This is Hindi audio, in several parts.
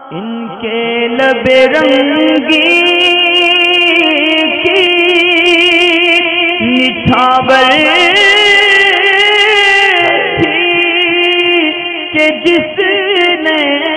इनके लबे रंगी की निछावर थी कि जिसने।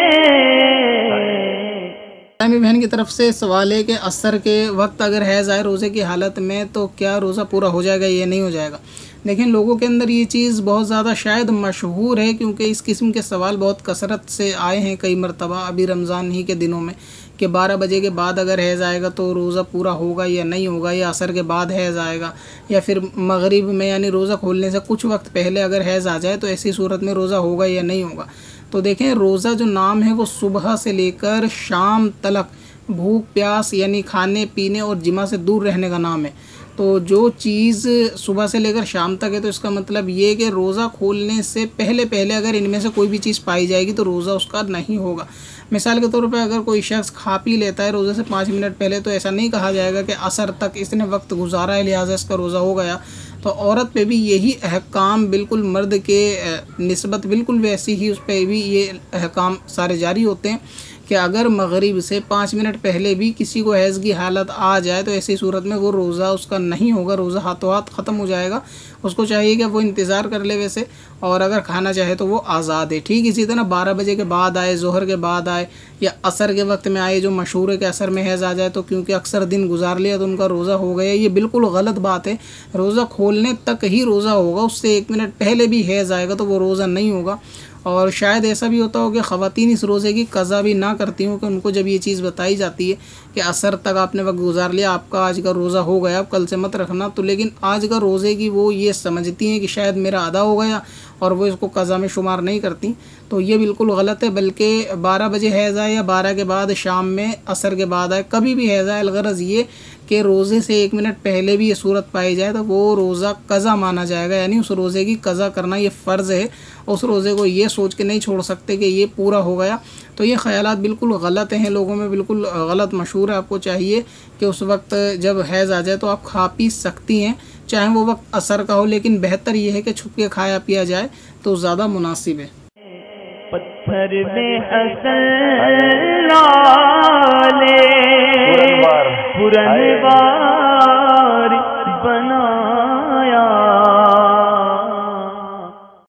बहन की तरफ से सवाल है कि असर के वक्त अगर हैज़ आए रोज़े की हालत में तो क्या रोज़ा पूरा हो जाएगा या नहीं हो जाएगा। लेकिन लोगों के अंदर ये चीज़ बहुत ज़्यादा शायद मशहूर है, क्योंकि इस किस्म के सवाल बहुत कसरत से आए हैं कई मरतबा अभी रमज़ान ही के दिनों में कि 12 बजे के बाद अगर हैज़ आएगा तो रोज़ा पूरा होगा या नहीं होगा, या असर के बाद हैज़ आएगा, या फिर मगरिब में यानी रोज़ा खोलने से कुछ वक्त पहले अगर हैज़ आ जाए तो ऐसी सूरत में रोज़ा होगा या नहीं होगा। तो देखें, रोज़ा जो नाम है वो सुबह से लेकर शाम तलक भूख प्यास यानी खाने पीने और जिमा से दूर रहने का नाम है। तो जो चीज़ सुबह से लेकर शाम तक है तो इसका मतलब ये कि रोज़ा खोलने से पहले पहले अगर इनमें से कोई भी चीज़ पाई जाएगी तो रोज़ा उसका नहीं होगा। मिसाल के तौर पे अगर कोई शख्स खा पी लेता है रोज़े से 5 मिनट पहले तो ऐसा नहीं कहा जाएगा कि असर तक इसने वक्त गुजारा है लिहाजा इसका रोज़ा हो गया। तो औरत पे भी यही अहकाम बिल्कुल मर्द के निस्बत बिल्कुल वैसी ही उस पर भी ये अहकाम सारे जारी होते हैं कि अगर मगरिब से 5 मिनट पहले भी किसी को हैज़ की हालत आ जाए तो ऐसी सूरत में वो रोज़ा उसका नहीं होगा, रोज़ा हाथों हाथ ख़त्म हो जाएगा। उसको चाहिए कि वो इंतज़ार कर ले वैसे, और अगर खाना चाहे तो वो आज़ाद है। ठीक इसी तरह 12 बजे के बाद आए, ज़ोहर के बाद आए या असर के वक्त में आए, जो मशहूर है कि असर में हैज़ आ जाए तो क्योंकि अक्सर दिन गुजार लिया तो उनका रोज़ा हो गया, ये बिल्कुल गलत बात है। रोज़ा खोलने तक ही रोज़ा होगा, उससे 1 मिनट पहले भी हैज़ आएगा तो वो रोज़ा नहीं होगा। और शायद ऐसा भी होता हो कि ख़वातीन इस रोज़े की क़ज़ा भी ना करती हूँ कि उनको जब ये चीज़ बताई जाती है कि असर तक आपने वक्त गुजार लिया, आपका आज का रोज़ा हो गया, आप कल से मत रखना, तो लेकिन आज का रोज़े की वो ये समझती हैं कि शायद मेरा अदा हो गया और वो इसको क़ज़ा में शुमार नहीं करती। तो ये बिल्कुल गलत है। बल्कि 12 बजे हैज़ आए या 12 के बाद शाम में असर के बाद आए, कभी भी हैज़ आए, अलगरज़ ये कि रोज़े से 1 मिनट पहले भी ये सूरत पाई जाए तो वो रोज़ा क़ज़ा माना जाएगा, यानी उस रोज़े की क़ज़ा करना ये फ़र्ज़ है। उस रोज़े को ये सोच के नहीं छोड़ सकते कि ये पूरा हो गया। तो ये ख़यालात बिल्कुल गलत हैं, लोगों में बिल्कुल गलत मशहूर है। आपको चाहिए कि उस वक्त जब हैज़ आ जाए तो आप खा पी सकती हैं, चाहे वो वक्त असर का हो, लेकिन बेहतर ये है कि छुप के खाया पिया जाए तो ज़्यादा मुनासिब है। पत्थर में असर